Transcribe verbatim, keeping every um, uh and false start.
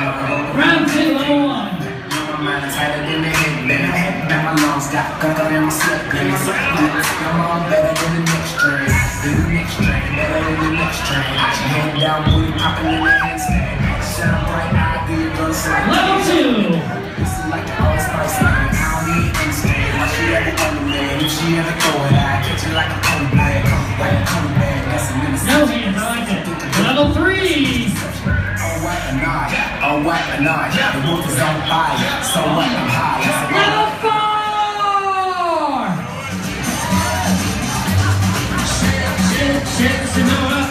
Round two, level one. Tighter than the head, then I had now my lungs got gunker in my slip. I'm all better than the next train. Than the next train, better than the next train. She hand down, booty popping in the handstand. Shine bright, eye, do your girl slide. Level two. This is like the old spice line. I don't need understand why she ever on the man. If she ever throw it, I catch it like a cold bag. Like a cold bag, that's a minute. No hands, I like it. Level three. Oh, what a night, oh, what a night. The roof is on fire, so what, I'm high. Level four. Shit, shit, shit,